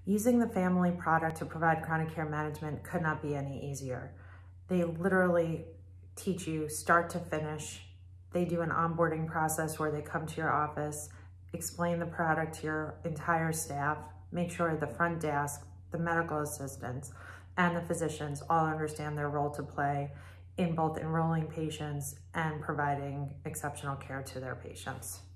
Using the Phamily product to provide chronic care management could not be any easier. They literally teach you start to finish. They do an onboarding process where they come to your office, explain the product to your entire staff, make sure the front desk, the medical assistants, and the physicians all understand their role to play in both enrolling patients and providing exceptional care to their patients.